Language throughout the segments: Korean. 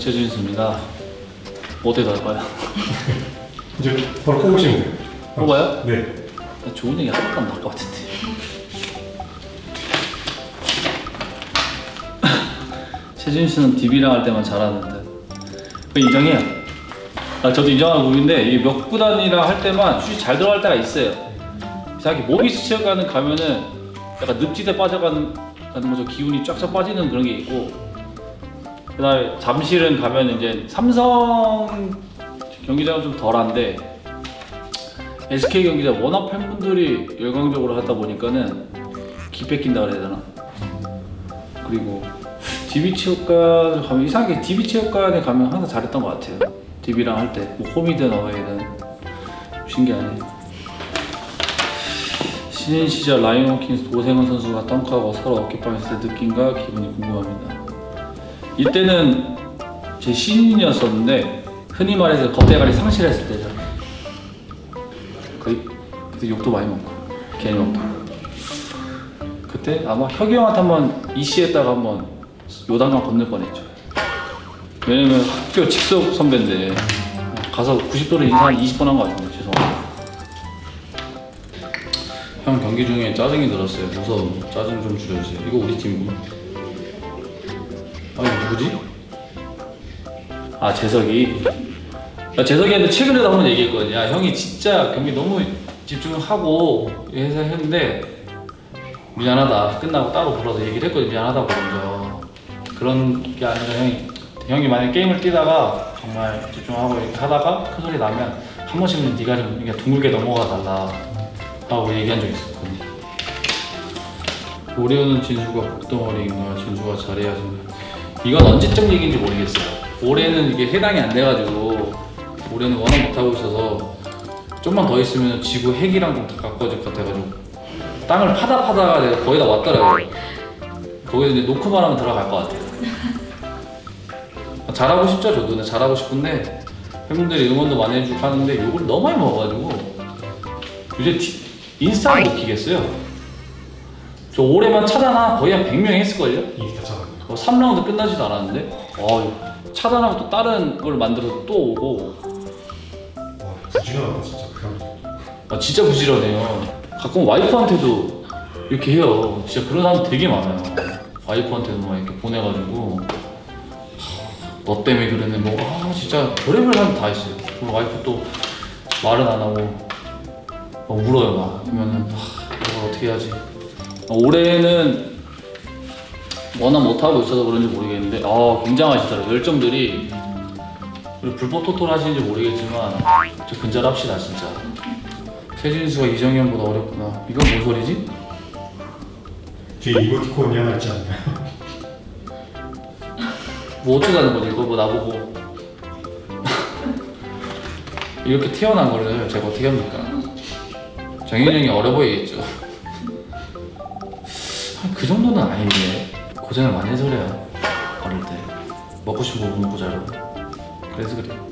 최준수입니다. 어떻게 할까요? 이제 바로 뽑으시면 돼요. 뽑아요? 네. 좋은 얘기 하나도 안 나올 것 같은데. 최준수는 DB랑 할 때만 잘하는데 그 인정해요. 저도 인정하는 부분인데 이게 몇 구단이랑 할 때만 슛이 잘 들어갈 때가 있어요. 이상하게 모비스 체육관은 가면은 약간 늪지대 빠져가는 거죠. 기운이 쫙쫙 빠지는 그런 게 있고, 그다음에 잠실은 가면 이제 삼성 경기장은 좀 덜한데 SK 경기장 워낙 팬분들이 열광적으로 하다 보니까는 기 뺏긴다 그래야 되나? 그리고 DB 체육관을 가면 이상하게 DB 체육관에 가면 항상 잘했던 것 같아요. DB랑 할 때 뭐 홈이든 어웨이든 신기하네. 신인 시절 라이온킹스 오세근 선수가 덩크하고 서로 어깨빵했을 때 느낌과 기분이 궁금합니다. 이때는 제 신인이었었는데 흔히 말해서 겁대가리 상실했을 때죠. 그때 욕도 많이 먹고 괜히 먹고. 그때 아마 혁이 형한테 한번 이씨했다가 한번 요단강 건널 뻔했죠. 왜냐면 학교 직속 선배인데 가서 90도로 인사 한 20번 한 것 같은데 죄송합니다. 형 경기 중에 짜증이 들었어요. 무서워. 짜증 좀 줄여주세요. 이거 우리 팀이구나. 아 이거 누구지? 아 재석이. 재석이한테 최근에도 한번 얘기했거든요. 야 형이 진짜 경기 너무 집중하고 해서 했는데 미안하다. 끝나고 따로 불러서 얘기를 했거든요. 미안하다고 먼저. 그런 게 아니라 형이 만약에 게임을 뛰다가 정말 집중하고 이렇게 하다가 큰 소리 나면 한 번씩은 네가 좀 그러니까 둥글게 넘어가 달라 하고 얘기한 적이 있었거든요. 올해는 진수가 복덩어리인가 진수가 잘해야지. 이건 언제적 얘기인지 모르겠어요. 올해는 이게 해당이 안 돼가지고 올해는 워낙 못하고 있어서 좀만 더 있으면 지구 핵이랑 좀 가까워질 것 같아가지고 땅을 파다가 내가 거의 다 왔더라고요. 거기서 이제 놓고만 하면 들어갈 것 같아요. 잘하고 싶죠 저도. 잘하고 싶은데 팬분들이 응원도 많이 해주고 하는데 욕을 너무 많이 먹어가지고 이제 인스타를 못 키겠어요. 저 올해만 차단한 거의 한 100명 했을걸요? 인스타 차단. 3라운드 끝나지도 않았는데 차단하고 또 다른 걸 만들어서 또 오고. 와 부지런하다 진짜. 진짜 부지런해요. 가끔 와이프한테도 이렇게 해요. 진짜 그런 사람 되게 많아요. 와이프한테도 막 이렇게 보내가지고 너 때문에 그러네 뭐 진짜 별의별 사람 다 있어요. 그리고 와이프 또 말은 안 하고 막 울어요. 막 그러면은 이걸 어떻게 해야지. 올해는 워낙 못하고 있어서 그런지 모르겠는데 굉장하시더라고요. 열정들이. 그리고 불법 토토를 하시는지 모르겠지만 저 근절합시다 진짜. 최진수가 이정현보다 어렵구나. 이건 뭔 소리지? 뒤에 이모티콘이 하나 있지 않나요? 뭐 어쩌자는 거지 이거 뭐 나보고. 이렇게 태어난 거를 제가 어떻게 합니까? 정현이 형이 어려 보이겠죠? 그 정도는 아닌데 고생을 많이 해서 그래요. 어릴 때 먹고 싶은 거 먹고 자라고. 그래서 그래요.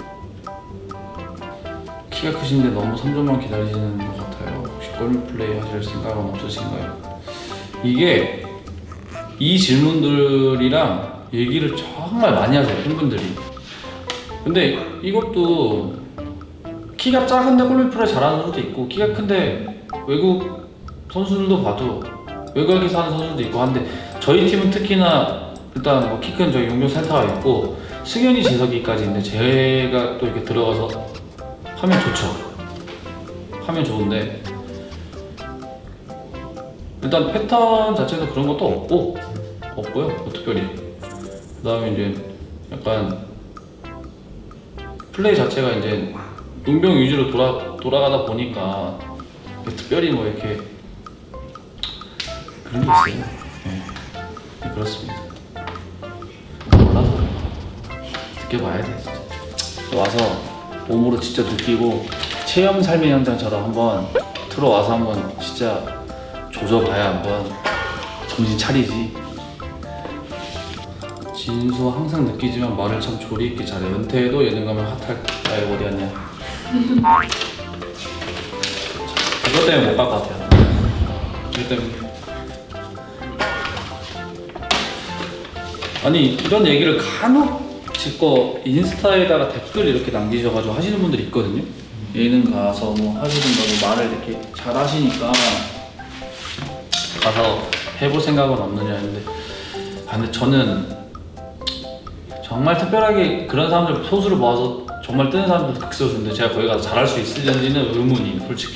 키가 크신데 너무 3점만 기다리시는 것 같아요. 혹시 골프 플레이 하실 생각은 없으신가요? 이게 이 질문들이랑 얘기를 정말 많이 하세요 팬분들이. 근데 이것도 키가 작은데 골프 플레이 잘하는 선수도 있고 키가 큰데 외국 선수들도 봐도 외곽에서 하는 선수도 있고 한데 저희 팀은 특히나 일단 뭐 키 큰 저희 용병 센터가 있고 승현이 재석이까지 있는데 제가 또 이렇게 들어가서 하면 좋죠. 하면 좋은데 일단 패턴 자체도 그런 것도 없고요. 뭐 특별히. 그 다음에 이제 약간 플레이 자체가 이제 용병 위주로 돌아가다 보니까 특별히 뭐 이렇게 그런 게 있어요. 네, 그렇습니다. 몰라서 느껴봐야 돼 진짜. 와서 몸으로 진짜 느끼고 체험 삶의 현장처럼 한번 들어와서 한번 진짜 조져봐야 한번 정신 차리지. 진수 항상 느끼지만 말을 참 조리 있게 잘해. 은퇴해도 예능감을 핫할 나이 어디 갔냐. 그것 때문에 못 갈 것 같아요. 그것 때문에. 아니 이런 얘기를 간혹 제 거 인스타에다가 댓글 이렇게 남기셔가지고 하시는 분들이 있거든요. 예능 가서 뭐 하시든가 뭐 말을 이렇게 잘 하시니까 가서 해볼 생각은 없느냐 했는데, 근데 저는 정말 특별하게 그런 사람들 소수를 모아서 정말 뜨는 사람들도 극소수인데 제가 거기 가서 잘할 수 있을지는 의문이 솔직히.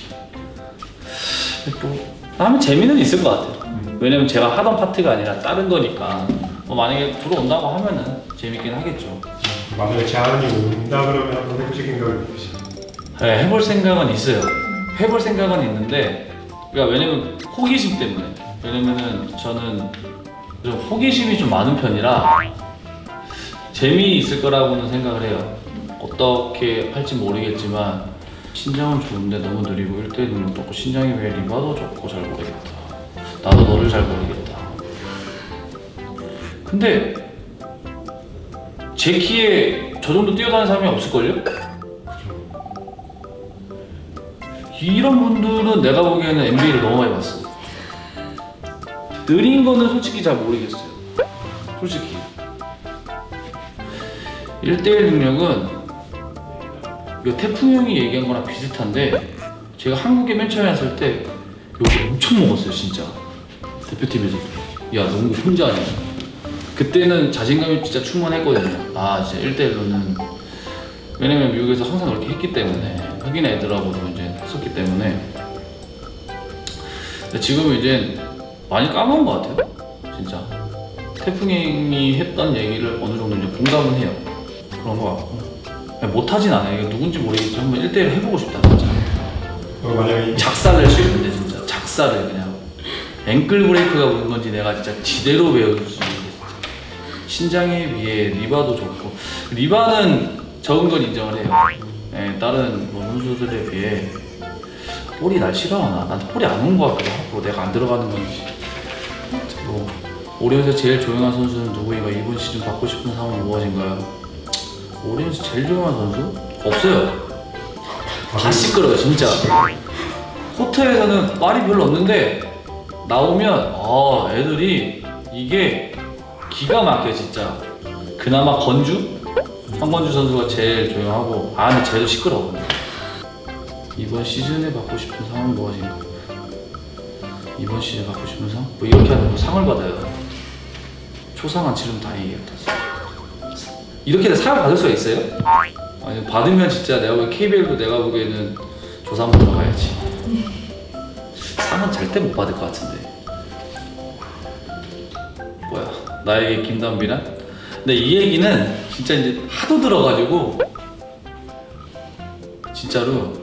또 하면 재미는 있을 것 같아요. 왜냐면 제가 하던 파트가 아니라 다른 거니까 뭐 만약에 들어온다고 하면은 재밌긴 하겠죠. 만약에 제안이 온다 그러면 한번 해보실 생각은 있으시죠? 네, 해볼 생각은 있어요. 해볼 생각은 있는데, 그러니까 왜냐면 호기심 때문에. 왜냐면은 저는 좀 호기심이 좀 많은 편이라 재미있을 거라고는 생각을 해요. 어떻게 할지 모르겠지만 신장은 좋은데 너무 느리고 1대1 능력도 없고 신장이 왜 리바도 좋고 잘 모르겠다. 나도 너를 잘 모르겠다. 근데 제 키에 저 정도 뛰어다니는 사람이 없을걸요? 이런 분들은 내가 보기에는 NBA를 너무 많이 봤어. 느린 거는 솔직히 잘 모르겠어요. 솔직히 1대1 능력은 이거 태풍 형이 얘기한 거랑 비슷한데, 제가 한국에 맨 처음에 왔을 때 여기 엄청 먹었어요 진짜. 대표팀에서 야 농구 혼자 하냐. 그때는 자신감이 진짜 충만했거든요. 아 진짜 1대1로는, 왜냐면 미국에서 항상 그렇게 했기 때문에, 흑인 애들하고도 이제 했었기 때문에. 근데 지금은 이제 많이 까먹은 것 같아요 진짜. 태풍이 했던 얘기를 어느 정도 이제 공감은 해요. 그런 거 같고 못하진 않아요. 이게 누군지 모르겠지만 한번 1대1 해보고 싶다 진짜. 만약에 작살 낼 수 있는데 진짜 작살을 그냥 앵클 브레이크가 오는 건지 내가 진짜 지대로 배워줄 수 있는데, 신장에 비해 리바도 좋고, 리바는 적은 건 인정을 해요. 네, 다른 뭐 선수들에 비해. 볼이 날 싫어하나? 난 볼이 안 온 것 같기도 하고 내가 안 들어가는 건지. 뭐 오리온에서 제일 조용한 선수는 누구인가? 이번 시즌 받고 싶은 상황은 무엇인가요? 오리온에서 제일 조용한 선수? 없어요. 다 시끄러워요 진짜. 코트에서는 말이 별로 없는데 나오면 애들이 이게 기가 막혀 진짜. 그나마 건주? 황건주 선수가 제일 조용하고, 근데 쟤도 시끄러워. 이번 시즌에 받고 싶은 상은 무엇인가? 이번 시즌에 받고 싶은 상? 뭐 이렇게 하면 뭐 상을 받아요. 초상한 치르면 다행이겠다. 이렇게 상을 받을 수가 있어요? 아니 받으면 진짜 내가 보기엔 KBL도 내가 보기에는 조사모 들어가야지. 상은 절대 못 받을 것 같은데. 뭐야 나에게 김담비란? 근데 이 얘기는 진짜 이제 하도 들어가지고 진짜로.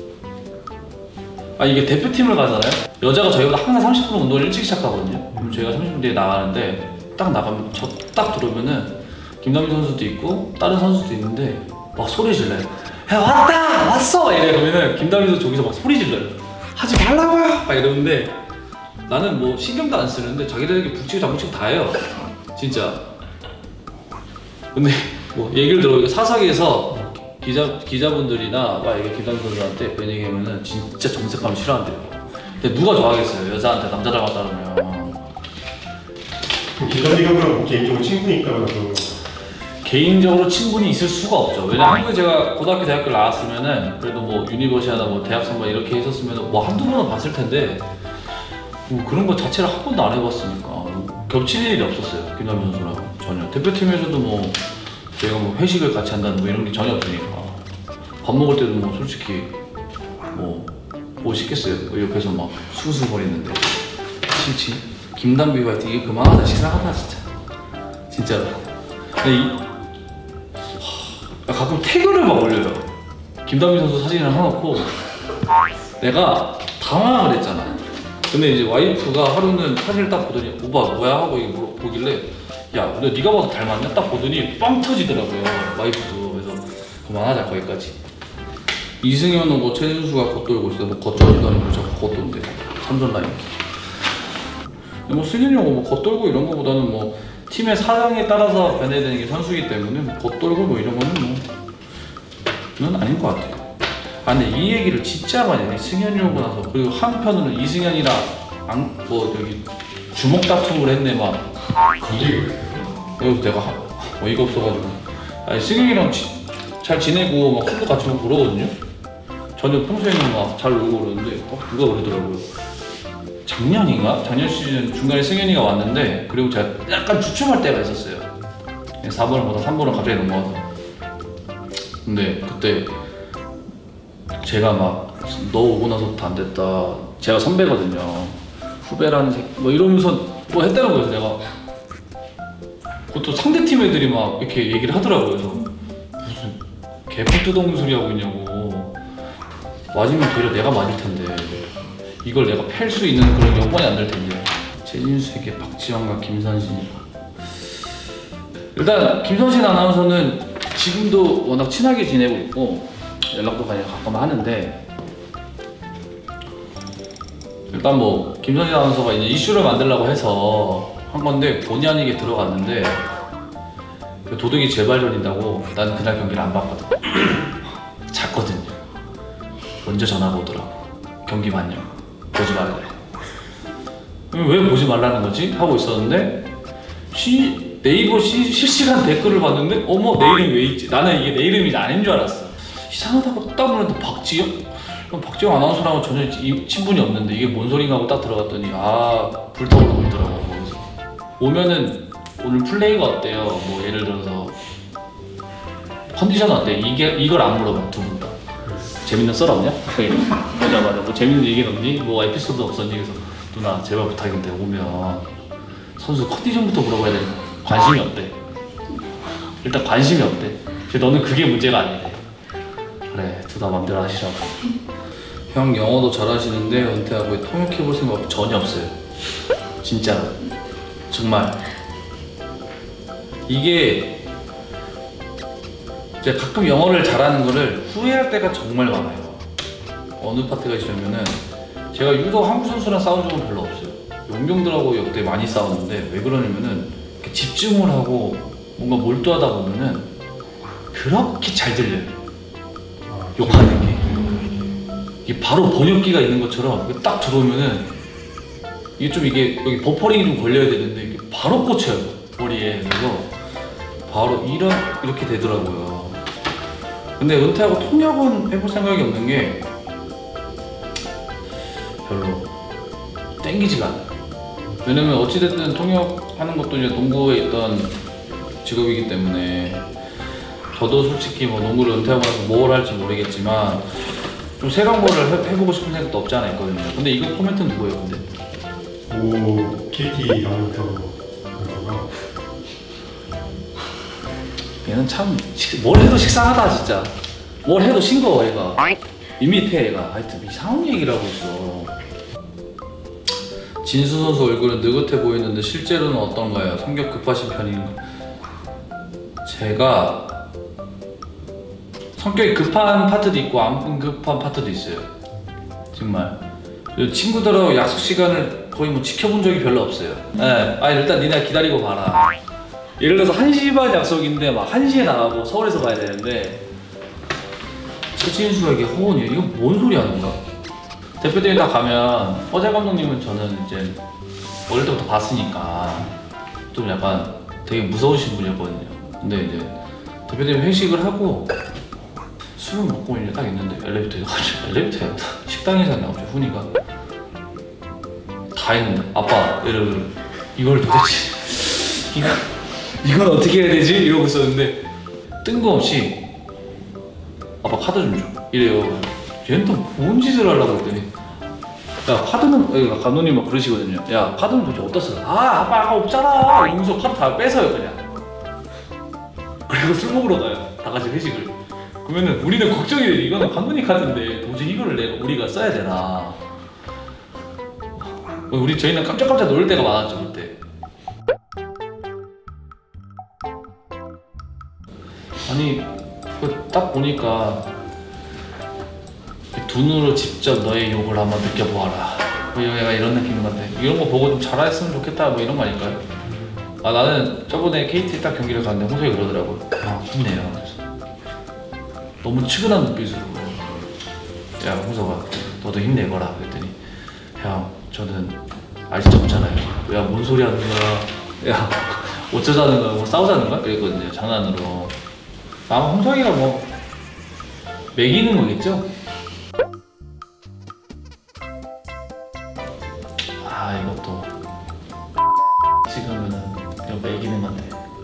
이게 대표팀을 가잖아요. 여자가 저희보다 항상 30분 운동을 일찍 시작하거든요. 그럼 저희가 30분 뒤에 나가는데 딱 나가면 저 딱 들어오면은 김남민 선수도 있고 다른 선수도 있는데 막 소리 질러요. 야 왔다! 왔어! 이래. 그러면은 김남민 선수 저기서 막 소리 질러요. 하지 말라고요! 막 이러는데 나는 뭐 신경도 안 쓰는데 자기들에게 북치고 장구치고 다 해요 진짜. 근데 뭐 얘기를 들어보니까 사석에서 기자분들이나 막 이게 김남민 선수한테 그런 얘기하면은 진짜 정색하면 싫어한대요. 근데 누가 좋아하겠어요 여자한테 남자 닮았다 그러면. 김단비가 그럼 개인적으로 친구니까 그런. 개인적으로 친분이 있을 수가 없죠. 왜냐면 한국에 제가 고등학교 대학교 나왔으면은 그래도 뭐 유니버시아나 뭐 대학 선발 이렇게 했었으면 뭐 한두 번은 봤을 텐데, 뭐 그런 거 자체를 한 번도 안 해봤으니까 뭐 겹칠 일이 없었어요 김남민 선수랑 전혀. 대표팀에서도 뭐 저희가 뭐 회식을 같이 한다는 뭐 이런 게 전혀 없으니까 밥 먹을 때도 뭐 솔직히 뭐 시켰어요. 뭐 옆에서 막 수수거리는데 싫지? 김담비 화이팅 이게 그만하자 식상하다 진짜. 진짜로. 근데 가끔 태그를 막 올려요. 김담비 선수 사진을 해놓고 내가 당황을 했잖아. 근데 이제 와이프가 하루는 사진을 딱 보더니 오빠 뭐야 하고 이게 보길래 야 근데 네가 봐도 닮았냐? 딱 보더니 빵 터지더라고요 와이프도. 그래서 그만하자 거기까지. 이승현은 뭐 최준수가 겉돌고 있어. 뭐 겉돌지도 않고 자꾸 겉돈대 3전 라인. 뭐 승현이 형은 뭐 겉돌고 이런 거보다는 뭐 팀의 사정에 따라서 변해야 되는 게 선수이기 때문에 뭐 겉돌고 뭐 이런 거는 그건 아닌 것 같아요. 근데 이 얘기를 진짜 많이 해. 승현이 오고 나서. 그리고 한편으로는 이승현이랑 뭐 여기 주먹 다툼을 했네 막. 그게 그래서 내가 어이가 없어가지고 아니 승윤이랑 잘 지내고 막 술도 같이 먹고 그러거든요. 저는 평소에는 막 잘 놀고 그러는데 누가 그러더라고요. 작년인가? 작년 시즌 중간에 승현이가 왔는데 그리고 제가 약간 주춤할 때가 있었어요. 4번을 보다 3번을 갑자기 넘어가서. 근데 그때 제가 막 너 오고 나서부터 안 됐다. 제가 선배거든요. 후배라는 새끼 뭐 이러면서 뭐 했다는 거예요. 내가 그것도 상대팀 애들이 막 이렇게 얘기를 하더라고요. 그래서 무슨 개뿔 뜯어먹는 소리 하고 있냐고. 맞으면 되려 내가 맞을 텐데 이걸 내가 팰 수 있는 그런 여건이 안 될 텐데. 최진수에게 박지원과 김선신이. 일단 김선신 아나운서는 지금도 워낙 친하게 지내고 있고 연락도 가끔 하는데, 일단 뭐 김선신 아나운서가 이제 이슈를 만들려고 해서 한 건데 본의 아니게 들어갔는데 도둑이 재발견인다고 나는 그날 경기를 안 봤거든. 잤거든요. 먼저 전화가 오더라고. 경기 봤냐? 보지 말래. 왜 보지 말라는 거지? 하고 있었는데 네이버 실시간 댓글을 봤는데 어머 내 이름이 왜 있지? 나는 이게 내 이름이 아닌 줄 알았어. 이상하다고 딱 보는데 박지영? 그럼 박지영 아나운서랑은 전혀 친분이 없는데 이게 뭔 소린가 하고 딱 들어갔더니 불타오르고 있더라고. 그래서 오면은 오늘 플레이가 어때요? 뭐 예를 들어서 컨디션 어때? 이걸 안 물어봐. 두 분 다. 재밌는 썰 없냐? 보자마자 뭐 재밌는 얘기 없니? 뭐 에피소드 없었니? 그래서 누나 제발 부탁인데 오면 선수 컨디션부터 물어봐야 돼. 관심이 없대. 일단 관심이 없대. 너는 그게 문제가 아니래. 그래 둘 다 맘대로 하시라고. 형 영어도 잘하시는데 은퇴하고 통역해볼 생각 전혀 없어요. 진짜로. 정말 이게 제가 가끔 영어를 잘하는 거를 후회할 때가 정말 많아요. 어느 파트가 있으면은 제가 유독 한국 선수랑 싸운 적은 별로 없어요. 용병들하고 역대 많이 싸웠는데 왜 그러냐면은 이렇게 집중을 하고 뭔가 몰두하다 보면은 그렇게 잘 들려요. 욕하는 게 이게 바로 번역기가 있는 것처럼 딱 들어오면은 이게 여기 버퍼링이 좀 걸려야 되는데 이게 바로 꽂혀요 머리에. 그래서 바로 이렇게 되더라고요. 근데 은퇴하고 통역은 해볼 생각이 없는 게 별로 땡기지가 않아요. 왜냐면 어찌됐든 통역하는 것도 이제 농구에 있던 직업이기 때문에 저도 솔직히 뭐 농구를 은퇴하고 나서 뭘 할지 모르겠지만 좀 세강보를 해보고 싶은 생각도 없지 않아 있거든요. 근데 이거 코멘트는 누구예요 근데? KT 아나운서가 얘는 참 뭘 해도 식상하다 진짜. 뭘 해도 싱거워 얘가. 밋밋해 얘가. 하여튼 이상한 얘기를 하고 있어. 진수 선수 얼굴은 느긋해 보이는데 실제로는 어떤가요? 성격 급하신 편인가? 제가 성격이 급한 파트도 있고 안 급한 파트도 있어요. 정말 친구들하고 약속 시간을 거의 뭐 지켜본 적이 별로 없어요. 네. 일단 니네 기다리고 봐라. 예를 들어서 1시 반 약속인데 막 1시에 나가고 서울에서 가야 되는데 최진수에게 허언이에요. 이거 뭔 소리 하는 거야? 대표팀에 다 가면 허재 감독님은 저는 이제 어릴 때부터 봤으니까 좀 약간 되게 무서우신 분이었거든요. 근데 이제 대표팀 회식을 하고 술을 먹고 이제 딱 있는데 엘리베이터에 식당에서 나오죠. 훈이가 다 있는데 아빠 이걸 도대체 이건 어떻게 해야 되지? 이러고 있었는데 뜬금없이 아빠 카드 좀 줘 이래요. 얘는 또 뭔 짓을 하려고 했더니 야 카드는 감독님 막 그러시거든요. 야 카드는 도대체 어디다 써? 아빠 아까 없잖아 이러면서 카드 다 뺏어요 그냥. 그리고 술 먹으러 가요 다 같이 회식을. 그러면은 우리는 걱정이 돼. 이거는 감독님 카드인데 도저히 이거를 우리가 써야 되나. 저희는 깜짝깜짝 놀랄 때가 많았죠 그때. 아니 딱 보니까 두 눈으로 직접 너의 욕을 한번 느껴보아라. 얘가 이런 느낌인 것 같아. 이런 거 보고 좀 잘했으면 좋겠다 뭐 이런 거 아닐까요? 나는 저번에 KT 딱 경기를 갔는데 홍석이 그러더라고. 힘내요. 그래서 너무 측은한 눈빛으로 야 홍석아 너도 힘내거라 그랬더니 형 저는 아직 젊잖아요. 야 뭔 소리 하는 거야. 야 어쩌자는 거야 뭐 싸우자는 거야? 그랬거든요 장난으로. 홍성이가 뭐 먹이는 거겠죠? 아 이것도 찍으면은 이거 먹이는 건데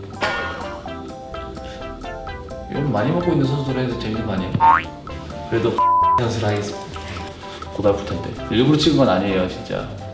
이건 많이 먹고 있는 선수로 해서 재밌는 거 아니에요? 그래도 선수를 하겠습니다. 고달플 텐데 일부러 찍은 건 아니에요 진짜.